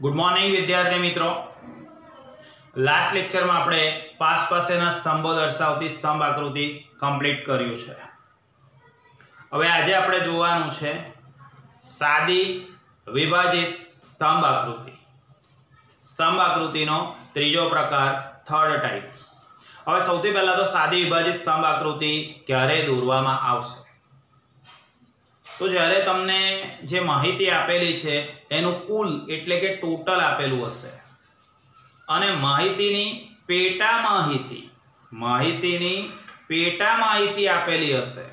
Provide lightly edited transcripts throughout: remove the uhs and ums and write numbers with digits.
Good morning विद्यार्थी मित्रों। Last lecture में આપણે પાસ પાસેના સ્તંભો દર્શાવતી સ્તંભ આકૃતિ કમ્પ્લીટ કર્યું છે। હવે આજે આપણે જોવાનું છે સાદી વિભાજિત સ્તંભ આકૃતિ। સ્તંભ આકૃતિનો ત્રીજો પ્રકાર થર્ડ ટાઈપ। હવે સૌથી પહેલા તો સાદી વિભાજિત સ્તંભ આકૃતિ ક્યારે દોરવામાં આવશે? तो જ્યારે તમને જે માહિતી આપેલી છે એનું કુલ એટલે કે ટોટલ આપેલું હશે અને માહિતીની પેટા માહિતી આપેલી હશે,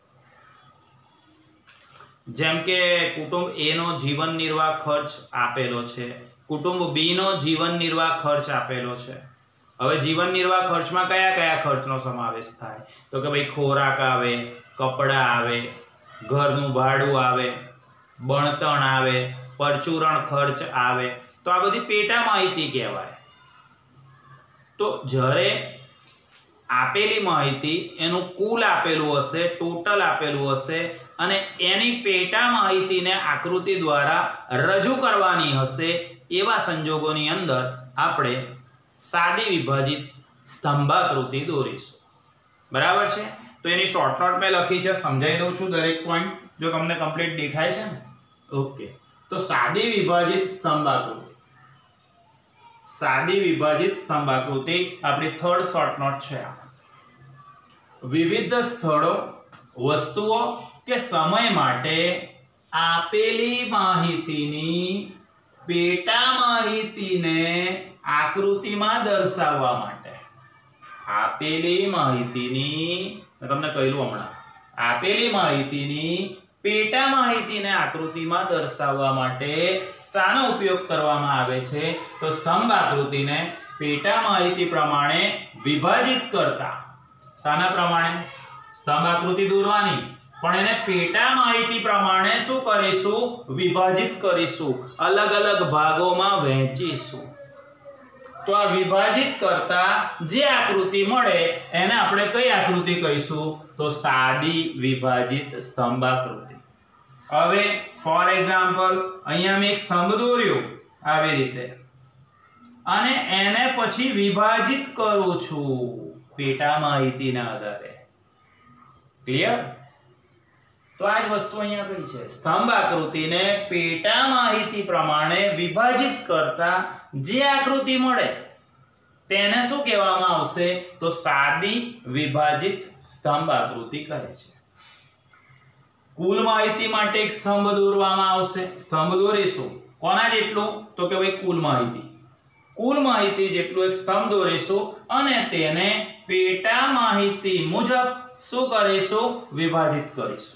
જેમ કે કુટુંબ A નો જીવન નિર્વાહ ખર્ચ આપેલો છે, કુટુંબ B નો જીવન નિર્વાહ ખર્ચ આપેલો છે। હવે જીવન નિર્વાહ ખર્ચમાં કયા કયા ખર્ચનો સમાવેશ થાય? તો કે ભાઈ ખોરાક આવે, કપડા આવે, ઘરનું ભાડું આવે, બણતણ આવે, પરચુરણ ખર્ચ આવે। તો આ બધી પેટા માહિતી કહેવાય। તો જ્યારે આપેલી માહિતી એનું કુલ આપેલું હશે, ટોટલ આપેલું હશે અને એની પેટા માહિતીને આકૃતિ દ્વારા રજૂ કરવાની હશે, એવા સંજોગોની અંદર આપણે સાદી વિભાજિત સ્તંભાકૃતિ દોરીશું। બરાબર છે? तो एनी शॉर्ट नोट में लखी है, समझाई दઉં છું દરેક पॉइंट जो તમને कंप्लीट દેખાય છે ને। ओके, तो सादी विभाजित स्तंभाकृति, सादी विभाजित स्तंभाकृति આપણી थर्ड शॉर्ट नोट છે। विविध स्थળો, वस्तुओं के समय માટે આપેલી માહિતીની પેટા માહિતીને આકૃતિમાં દર્શાવવા માટે આપેલી માહિતીની તમને કહ્યું હમણાં આપેલી માહિતીની પેટા માહિતીને આકૃતિમાં દર્શાવવા માટે શાનો ઉપયોગ કરવામાં આવે છે? તો સ્તંભ આકૃતિને પેટા માહિતી પ્રમાણે વિભાજિત કરતા શાના પ્રમાણે? સ્તંભ આકૃતિ દોરવાની, પણ એને પેટા માહિતી પ્રમાણે શું કરીશું? વિભાજિત કરીશું, અલગ અલગ ભાગોમાં વહેંચીશું। तो आ विभाजित करता जे आकृति मळे एने आपणे कई आकृति कहीशुं? तो सादी विभाजित स्तंभाकृति। हवे फॉर एग्जाम्पल अहींया मैं एक स्तंभ दोर्यो आवी रीते अने एने पछी विभाजित करूं छुं पेटा माहितीना आधारे। क्लियर? तो आज वस्तु अहींया कई छे? स्तंभ आकृतिने पेटा माहिती प्रमाणे विभाजित करता जे आकृति मळे तेने शुं कहेवामां आवशे? तो सादी विभाजित स्तंभ आकृति कहे छे। कुल माहिती माटे एक स्तंभ दोरवामां आवशे, स्तंभ दोरीशुं कोना जेटलुं? तो के भाई कुल माहिती जेटलुं एक स्तंभ दोरीशुं अने तेने पेटा माहिती मुजब शुं करीशुं? विभाजित करीशुं।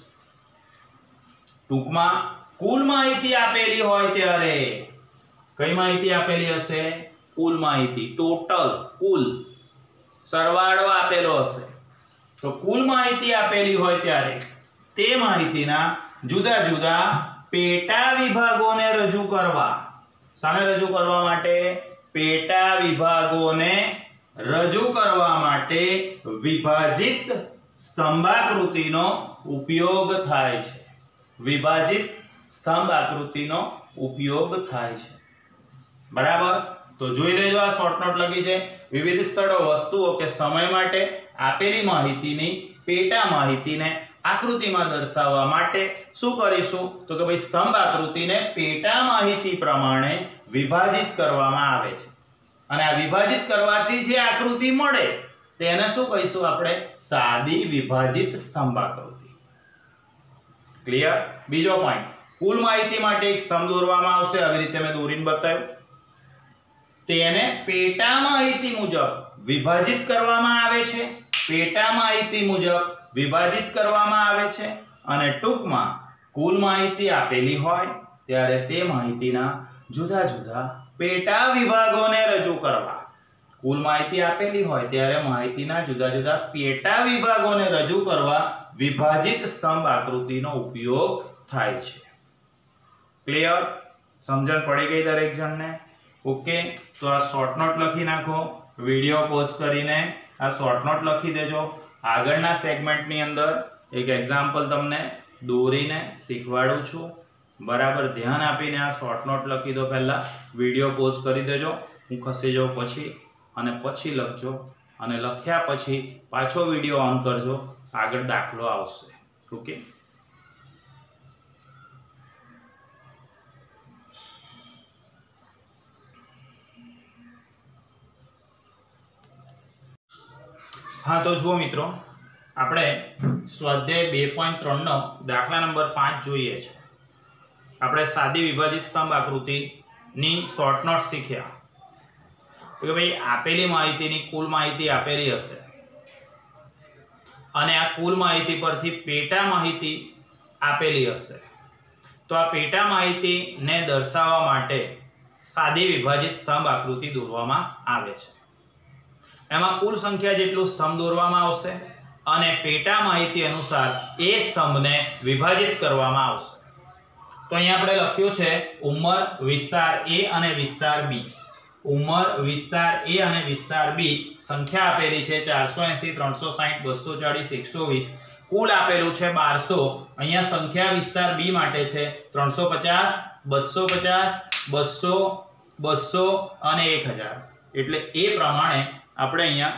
टूंकमां कुल माहिती आपेली होय त्यारे कई माहिती आपेली हशे? कुल माहिती, टोटल, कुल सरवाळो आपेलो हशे। तो कुल माहिती आपेली होय त्यारे ते माहितीना जुदा जुदा पेटा विभागोने रजू करवा। शाने रजू करवा माटे? पेटा विभागोने रजू करवा माटे विभाजित स्तंभाकृतिनो उपयोग थाय छे। विभाजित स्तंभ आकृतिनो उपयोग थाय छे। बराबर? तो જોઈ લેજો, આ શોર્ટ નોટ લખી છે। વિવિધ સ્થળો, વસ્તુઓ કે સમય માટે આપેલી માહિતીની પેટા માહિતીને આકૃતિમાં દર્શાવવા માટે શું કરીશું? તો કે ભાઈ સ્તંભ આકૃતિને પેટા માહિતી પ્રમાણે વિભાજિત કરવામાં આવે છે અને આ વિભાજિત કરવાથી જે આકૃતિ મળે તેને શું કહીશું આપણે? સાદી વિભાજિત સ્તંભ આકૃતિ। ક્લિયર? બીજો પોઈન્ટ, કુલ માહિતી માટે એક સ્તંભ દોરવામાં આવશે, આવી રીતે મેં દોરીને બતાવ્યું। તેને પેટા માહિતી મુજબ વિભાજિત કરવામાં આવે છે, પેટા માહિતી મુજબ વિભાજિત કરવામાં આવે છે અને ટૂંકમાં કુલ માહિતી આપેલી હોય ત્યારે તે માહિતીના જુદા જુદા પેટા વિભાગોને રજૂ કરવા। કુલ માહિતી આપેલી હોય ત્યારે માહિતીના જુદા જુદા પેટા વિભાગોને રજૂ કરવા વિભાજિત સ્તંભ આકૃતિનો ઉપયોગ થાય છે। ક્લિયર? સમજણ પડી ગઈ દરેક જણને? ओके, तो आ शॉर्ट नोट लखी नाखो, वीडियो पॉज करीने आ शॉर्ट नोट लखी देजो। आगळना सेगमेंटनी अंदर एक एक्जाम्पल तमने दोरीने शीखवाडुं छुं बराबर ध्यान आपीने आ शॉर्ट नोट लखी दो। पहला विडियो पॉज करी देजो, हूँ खसी जाऊँ पछी अने पछी लखजो अने लख्या पछी पाछो विडियो ऑन करजो, आगळ दाखलो आवशे। ओके, हाँ तो जुओ मित्रों, આપણે સ્વાધ્યાય 2.3 નો દાખલા નંબર 5 જોઈએ છે। આપણે સાદી વિભાજિત સ્તંભ આકૃતિની શોર્ટ નોટ શીખ્યા કે ભાઈ આપેલી માહિતીની કુલ માહિતી આપેલી હશે અને આ કુલ માહિતી પરથી પેટા માહિતી આપેલી હશે, તો આ પેટા માહિતીને દર્શાવવા માટે સાદી વિભાજિત સ્તંભ આકૃતિ દોરવામાં આવે છે। એમાં કુલ સંખ્યા જેટલું સ્તંભ દોરવામાં આવશે અને પેટા માહિતી અનુસાર એ સ્તંભને વિભાજિત કરવામાં આવશે। તો અહીંયા આપણે લખ્યું છે ઉંમર, વિસ્તાર A અને વિસ્તાર B। ઉંમર, વિસ્તાર A અને વિસ્તાર B સંખ્યા આપેલી છે 480, 360, 240, 120, કુલ આપેલું છે 1200। અહીંયા સંખ્યા વિસ્તાર B માટે છે 350, 250, 200, 200 અને 1000। એટલે એ પ્રમાણે આપણે અહીંયા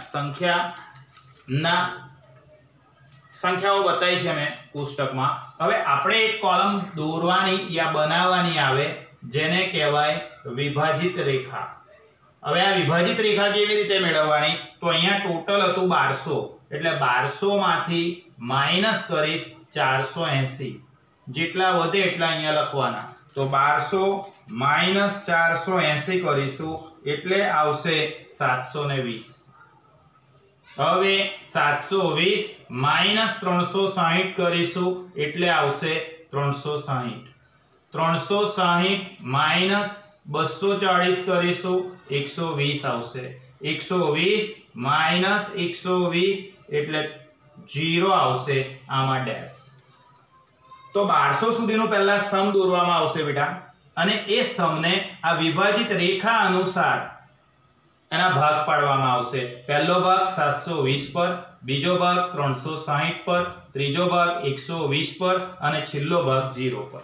સંખ્યાઓ बताई છે મેં પુસ્તકમાં। હવે આપણે એક કોલમ દોરવાની या બનાવવાની આવે જેને કહેવાય વિભાજિત રેખા। હવે આ વિભાજિત રેખા કેવી રીતે મેળવવાની, તો અહીંયા ટોટલ હતું 1200 એટલે 1200 માંથી માઈનસ કરીશ 480, જેટલા વધે એટલા અહીંયા લખવાના। તો 1200 માઈનસ 480 કરીશું એટલે આવશે 720। હવે 720 માઈનસ 360 કરીશું એટલે આવશે 360। 360 માઈનસ 240 કરીશું 120 આવશે। 120 માઈનસ 120 એટલે 0 આવશે, આમાં ડેશ। તો 1200 સુધીનો પહેલા સ્તંભ દોરવામાં આવશે બેટા, અને એ સ્તંભને આ વિભાજિત રેખા અનુસાર એના ભાગ પાડવામાં આવશે। પહેલો ભાગ 720 પર, બીજો ભાગ 360 પર, ત્રીજો ભાગ 120 પર અને છેલ્લો ભાગ 0 પર।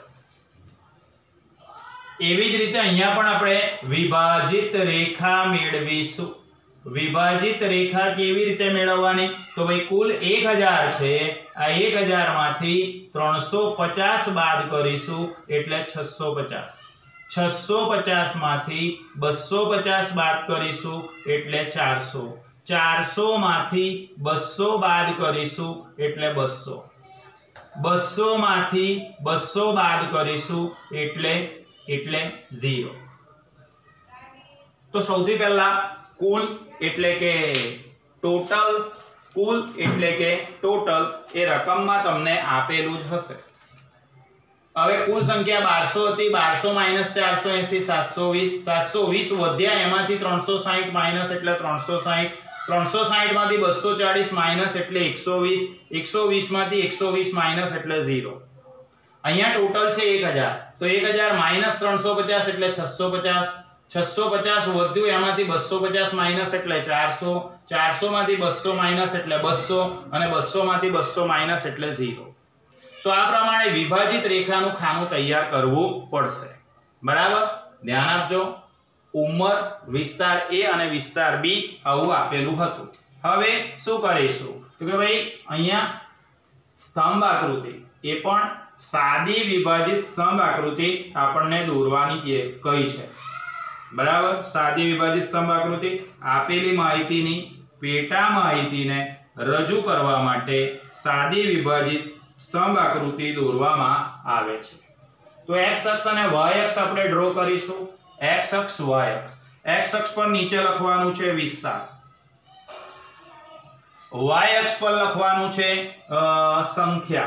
એવી જ રીતે અહીંયા પણ આપણે વિભાજિત રેખા મેળવીશું। વિભાજિત રેખા કેવી રીતે મેળવવાની, તો ભાઈ કુલ 1000 છે, આ 1000 માંથી 350 બાદ કરીશું એટલે 650। 650 માંથી 250 બાદ કરીશું એટલે 400। 400 માંથી 200 બાદ કરીશું એટલે 200। 200 માંથી 200 બાદ કરીશું એટલે 0। તો સૌથી પહેલા કુલ એટલે કે ટોટલ, કુલ એટલે કે ટોટલ એ રકમમાં તમને આપેલું જ હશે। હવે કુલ સંખ્યા 1200 હતી, 1200 માઈનસ 480 720, 720 વધ્યા એમાંથી 360 માઈનસ એટલે 360, 360 માંથી 240 માઈનસ એટલે 120, 120 માંથી 120 માઈનસ એટલે 0। અહીંયા ટોટલ છે 1000, તો 1000 માઈનસ 350 એટલે 650, 650 વધ્યું એમાંથી 250 માઈનસ એટલે 400, 400 માંથી 200 માઈનસ એટલે 200 અને 200 માંથી 200 માઈનસ એટલે 0। તો આ પ્રમાણે વિભાજિત રેખાનું ખાનું તૈયાર કરવું પડશે। બરાબર, ધ્યાન આપજો। ઉંમર, વિસ્તાર A અને વિસ્તાર B આવું આપેલું હતું। હવે શું કરીશું, તો કે ભાઈ અહીંયા સ્તંભ આકૃતિ, એ પણ સાદી વિભાજિત સ્તંભ આકૃતિ આપણને દોરવાની કઈ છે। બરાબર, સાદી વિભાજિત સ્તંભ આકૃતિ આપેલી માહિતીની પેટા માહિતીને રજૂ કરવા માટે સાદી વિભાજિત સ્તંભ આકૃતિ દોરવામાં આવે છે। તો x અક્ષ અને y અક્ષ આપણે ડ્રો કરીશું। x અક્ષ, y અક્ષ। x અક્ષ પર નીચે લખવાનું છે વિસ્તાર, y અક્ષ પર લખવાનું છે સંખ્યા।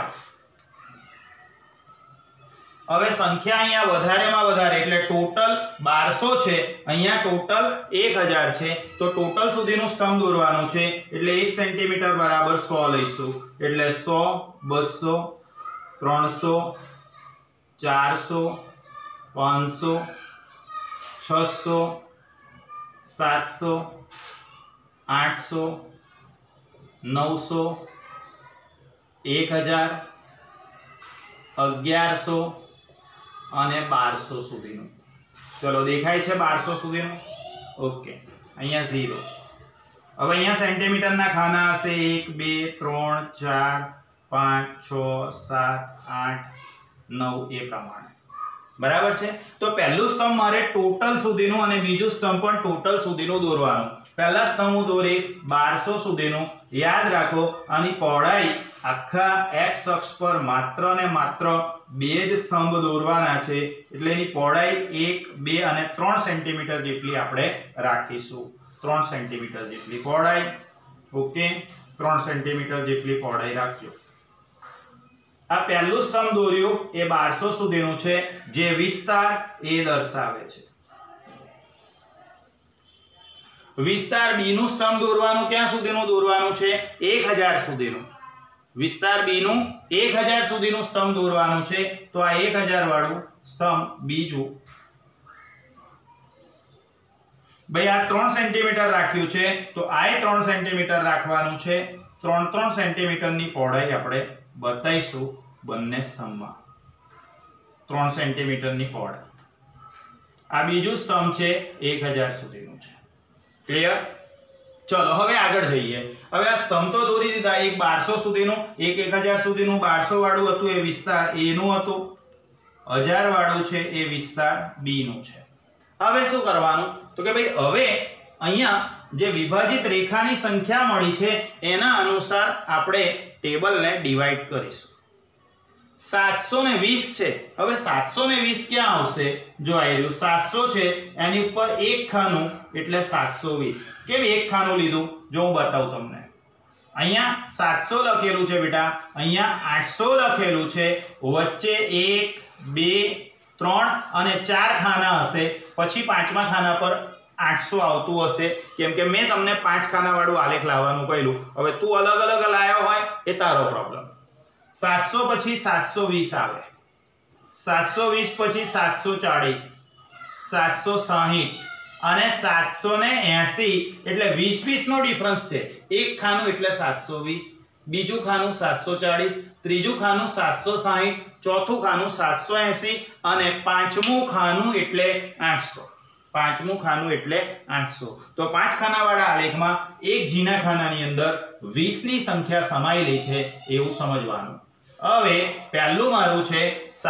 હવે સંખ્યા અહીંયા વધારેમાં વધારે એટલે ટોટલ 1200 છે, અહીંયા ટોટલ 1000 છે, તો ટોટલ સુધીનું સ્તંભ દોરવાનું છે એટલે 1 સેન્ટીમીટર બરાબર 100 લઈશું। એટલે 100, 200, 300, 400, 500, 600, 700, 800, 900, 1000, 1100, અને 1200 સુધીનું. ચલો દેખાય છે 1200 સુધીનું. ઓકે, અહીંયા 0. હવે અહીંયા સેન્ટીમીટરના ખાના હશે 1 2 3 4 5 6 7 8 9 એ પ્રમાણે. બરાબર છે. તો પહેલું સ્તંભ મારે ટોટલ સુધીનું અને બીજું સ્તંભ પણ ટોટલ સુધીનું દોરવાનું. પહેલા સ્તંભ હું દોરીશ 1200 સુધીનું. યાદ રાખો આની પહોળાઈ આખા x અક્ષ પર માત્ર ને માત્ર બે જ સ્તંભ દોરવાના છે, એટલે એની પહોળાઈ 1 2 અને 3 સેન્ટીમીટર જેટલી આપણે રાખીશું. 3 સેન્ટીમીટર જેટલી પહોળાઈ. ઓકે, 3 સેન્ટીમીટર જેટલી પહોળાઈ રાખજો. આ પહેલું સ્તંભ દોર્યું એ 1200 સુધીનું છે, જે વિસ્તાર એ દર્શાવે છે. વિસ્તાર બી નું સ્તંભ દોરવાનું ક્યાં સુધીનું દોરવાનું છે? 1000 સુધીનું. વિસ્તાર બી નું 1000 સુધીનું સ્તંભ દોરવાનું છે. તો આ 1000 વાળું સ્તંભ બીજું, ભાઈ આ 3 સેન્ટીમીટર રાખ્યું છે, તો આ 3 સેન્ટીમીટર રાખવાનું છે. 3 સેન્ટીમીટરની પહોળાઈ આપણે બતાઈશું બંને સ્તંભમાં. 3 સેન્ટીમીટરની પહોળાઈ. આ બીજું સ્તંભ છે 1000 સુધીનું છે. ક્લિયર? ચલો હવે આગળ જઈએ. હવે આ સ્તંભ તો દોરી દીધા, એક 1200 સુધીનું, એક 1000 સુધીનું. 1200 વાળું હતું એ વિસ્તાર એ નું હતું, 1000 વાળું છે એ વિસ્તાર બી નું છે. હવે શું કરવાનું? તો કે ભાઈ હવે અહીંયા જે વિભાજિત રેખાની સંખ્યા મળી છે એના અનુસાર આપણે ટેબલને ડિવાઈડ કરીશું. 720 છે. હવે 720 ક્યાં આવશે? જો આ રહ્યું 700 છે, એની ઉપર એક ખાનું એટલે 720. કેમ એક ખાનું લીધું? જો હું બતાવું તમને. અહીંયા 700 લખેલું છે બેટા, અહીંયા 800 લખેલું છે, વચ્ચે 1 2 3 અને 4 ખાના હશે, પછી પાંચમા ખાના પર 800 આવતું હશે, કેમ કે મેં તમને 5 ખાના વાળું આલેખ લાવવાનું કહ્યું. હવે તું અલગ અલગ લાવ્યો હોય એ તારો પ્રોબ્લેમ. 700 પછી 720 આવે, 720 પછી 740, 760 અને 780. એટલે 20 નો ડિફરન્સ છે. એક ખાનું એટલે 720, બીજું ખાનું 740, ત્રીજું ખાનું 760, ચોથું ખાનું 780 અને પાંચમું ખાનું એટલે 800. પાંચમું ખાનું એટલે 800. તો 5 ખાના વાળા આલેખમાં એક ઝીણા ખાનાની અંદર 20 ની સંખ્યા સમાયેલી છે એવું સમજવાનું. હવે પહેલું મારું છે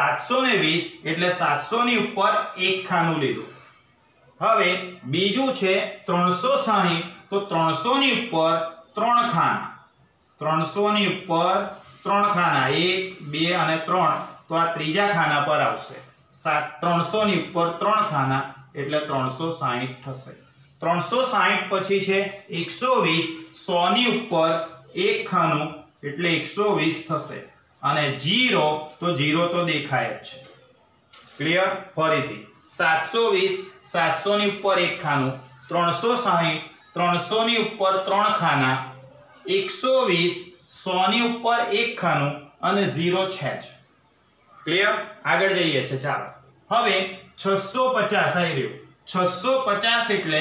720 એટલે 700 ની ઉપર એક ખાનું લીધું. હવે બીજું છે 360, તો 300 ની ઉપર 3 ખાના. 300 ની ઉપર 3 ખાના, 1 2 અને 3, તો આ ત્રીજા ખાના પર આવશે. 300 ની ઉપર 3 ખાના એટલે 360 થશે. 360 પછી છે 120, 100 ની ઉપર એક ખાનું એટલે 120 થશે. અને 0, તો 0 તો દેખાય જ છે. ક્લિયર? ફરીથી 720, 700 ની ઉપર એક ખાનું, 360, 300 ની ઉપર 3 ખાના, 120, 100 ની ઉપર એક ખાનું અને 0 છે જ. ક્લિયર? આગળ જઈએ છે. ચાલો હવે 650 આવી રહ્યું. 650 એટલે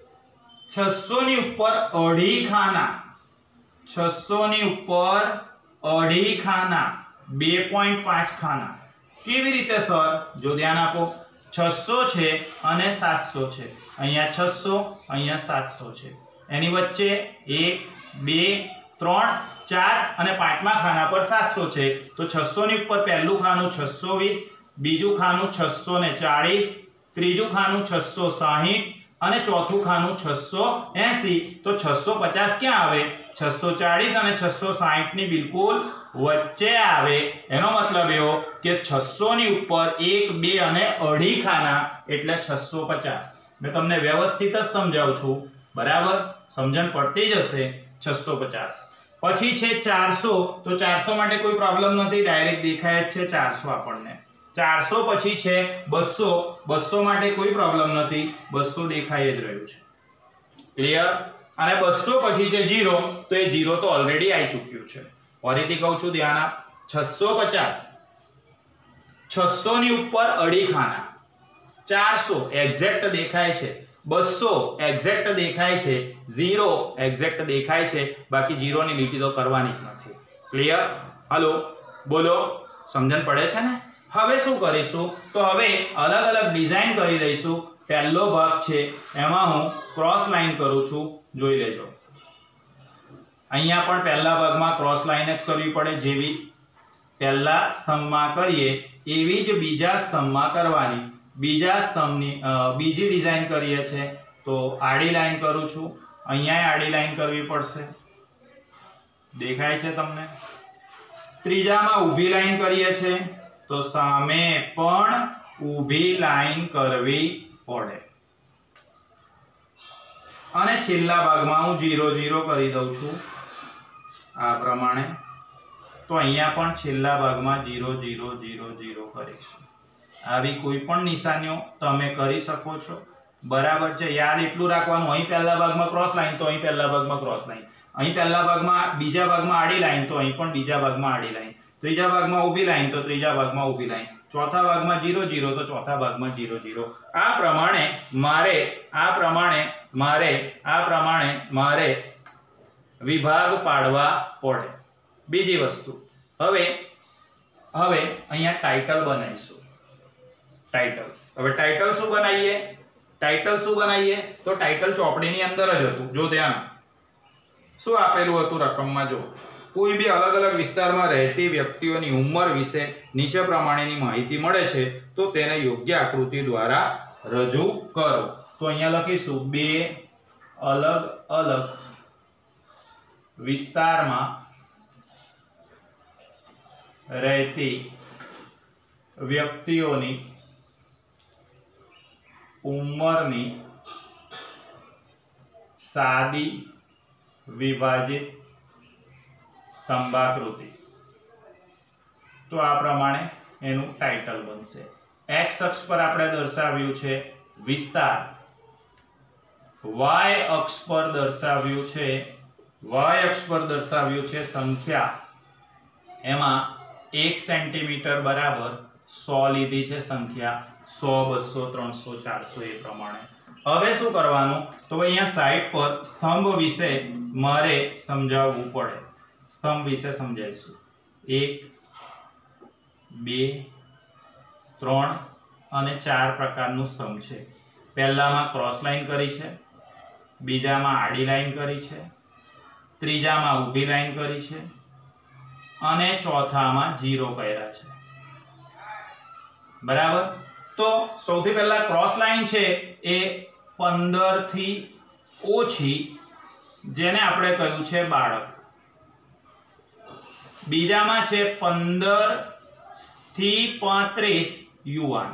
600 ની ઉપર અઢી ખાના, 600 ની ઉપર અઢી ખાના, 2.5 ખાના. કેવી રીતે સર? જો ધ્યાન આપો, 600 છે અને 700 છે. અહીંયા 600, અહીંયા 700 છે. એની વચ્ચે 1 2 3 4 અને પાંચમા ખાના પર 700 છે. તો 600 ની ઉપર પહેલું ખાનું 620, બીજું ખાનું 640, ત્રીજું ખાનું 660 અને ચોથું ખાનું 680. તો 650 ક્યાં આવે? 640 અને 660 ની બિલકુલ વચ્ચે આવે. એનો મતલબ એવો કે 600 ની ઉપર 1 2 અને અઢી ખાના એટલે 650. મેં તમને વ્યવસ્થિત જ સમજાવું છું, બરાબર? સમજણ પડતી જ હશે. 650 પછી છે 400, તો 400 માટે કોઈ પ્રોબ્લેમ નથી, ડાયરેક્ટ દેખાય જ છે 400 આપણને. 400 પછી છે 200, 200 માટે કોઈ પ્રોબ્લેમ નથી, 200 દેખાઈ જ રહ્યું છે. ક્લિયર? અને 200 પછી છે 0, તો એ 0 તો ઓલરેડી આવી ચૂક્યું છે. ફરીથી કહું છું, ધ્યાન આપ. 650, 600 ની ઉપર અઢી ખાના, 400 એક્ઝેક્ટ દેખાય છે, 200 એક્ઝેક્ટ દેખાય છે, 0 એક્ઝેક્ટ દેખાય છે, બાકી 0 ની લીટી તો કરવાની જ નથી. ક્લિયર? હાલો બોલો, સમજણ પડે છે ને? હવે શું કરીશું તો હવે અલગ અલગ ડિઝાઇન કરી દઈશું। પહેલો ભાગ છે એમાં હું ક્રોસ લાઈન કરું છું, જોઈ લેજો। અહીંયા પણ પહેલા ભાગમાં ક્રોસ લાઈન જ કરવી પડે, જેવી પહેલા સ્તંભમાં કરીએ એવી જ બીજા સ્તંભમાં કરવાની। બીજા સ્તંભની બીજી ડિઝાઇન કરીએ છે તો આડી લાઈન કરું છું, અહીંયા આડી લાઈન કરવી પડશે, દેખાય છે તમને। ત્રીજામાં ઊભી લાઈન કરીએ છે તો સામે પણ ઊભી લાઈન કરવી પડે। અને છેલ્લા ભાગમાં હું 0 0 કરી દઉં છું આ પ્રમાણે। તો અહીંયા પણ છેલ્લા ભાગમાં 0 0 0 0 કરીશું। આવી કોઈ પણ નિશાનીઓ તમે કરી શકો છો, બરાબર છે। યાદ એટલું રાખવાનું, અહીં પહેલા ભાગમાં ક્રોસ લાઈન તો અહીં પહેલા ભાગમાં ક્રોસ લાઈન, અહીં પહેલા ભાગમાં બીજા ભાગમાં આડી લાઈન તો અહીં પણ બીજા ભાગમાં આડી લાઈન, ત્રીજા ભાગમાં ઊભી લાઈન તો ત્રીજા ભાગમાં ઊભી લાઈન, ચોથા ભાગમાં 0 0 તો ચોથા ભાગમાં 0 0। આ પ્રમાણે મારે વિભાગ પાડવા પડે। બીજી વસ્તુ, હવે અહીંયા ટાઇટલ બનાવીશું। હવે ટાઇટલ શું બનાવીએ તો ટાઇટલ ચોપડીની અંદર જ હતું, જો ધ્યાન શું આપેલું હતું રકમમાં, જો કોઈ બી અલગ અલગ વિસ્તારમાં રહેતી વ્યક્તિઓની ઉંમર વિશે નીચે પ્રમાણેની માહિતી મળે છે તો તેને યોગ્ય આકૃતિ દ્વારા રજૂ કરો। તો અહીંયા લખીશું 2 અલગ અલગ વિસ્તારમાં રહેતી વ્યક્તિઓની ઉંમરની સાદી વિભાજિત સ્તંભાકૃતિ। તો આ પ્રમાણે એનું ટાઇટલ બનશે। x અક્ષ પર આપણે દર્શાવ્યું છે વિસ્તાર, y અક્ષ પર દર્શાવ્યું છે સંખ્યા। એમાં 1 સેન્ટીમીટર બરાબર 100 લીધી છે સંખ્યા, 100 200 300 400 એ પ્રમાણે। હવે શું કરવાનું તો અહીંયા સાઈડ પર સ્તંભ વિશે મારે સમજાવવું પડે। સ્તંભ વિશે સમજાવીશું। 1 2 3 અને 4 પ્રકારનું સ્તંભ છે। પહેલામાં ક્રોસ લાઈન કરી છે, બીજામાં આડી લાઈન કરી છે, ત્રીજામાં ઊભી લાઈન કરી છે અને ચોથામાં 0 કર્યા છે, બરાબર। તો સૌથી પહેલા ક્રોસ લાઈન છે એ 15 થી ઓછી, જેને આપણે કહ્યું છે બાળક। બીજામાં છે 15 થી 35 યુવાન,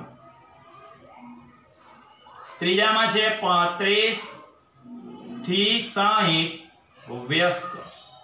ત્રીજામાં છે 35 થી 60 વયસ્ક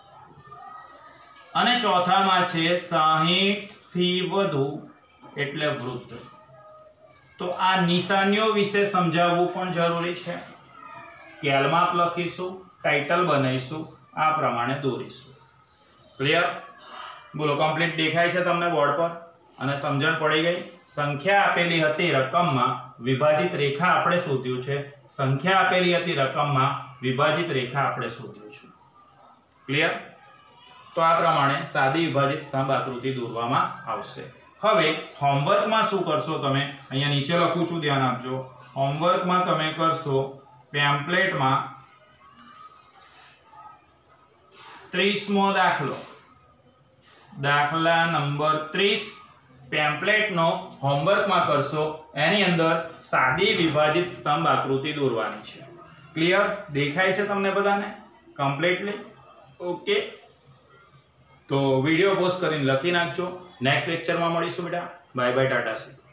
અને ચોથામાં છે 60 થી વધુ એટલે વૃદ્ધ। તો આ નિશાનીઓ વિશે સમજાવવું પણ જરૂરી છે। સ્કેલ માપ લખીશું, ટાઇટલ બનાવીશું, આ પ્રમાણે દોરીશું। ક્લિયર? બોલો, કમ્પ્લીટ દેખાય છે તમને બોર્ડ પર અને સમજણ પડી ગઈ? સંખ્યા આપેલી હતી રકમમાં, વિભાજિત રેખા આપણે શોધ્યું છે। સંખ્યા આપેલી હતી રકમમાં, વિભાજિત રેખા આપણે શોધ્યું છે। ક્લિયર? તો આ પ્રમાણે સાદી વિભાજિત સ્તંભ આકૃતિ દોરવામાં આવશે। હવે હોમવર્કમાં શું કરશો તમે, અહીંયા નીચે લખું છું, ધ્યાન આપજો। હોમવર્કમાં તમે કરશો પેમ્પલેટમાં 30મો દાખલા નંબર 30 પેમ્પલેટનો હોમવર્કમાં કરશો। એની અંદર સાદી વિભાજિત સ્તંભ આકૃતિ દોરવાની છે। ક્લિયર? દેખાય છે તમને બધાને કમ્પ્લીટલી? ઓકે, તો વિડીયો પોઝ કરીને લખી નાખજો। નેક્સ્ટ લેક્ચરમાં મળીશું બેટા। બાય બાય, ટાટા સી।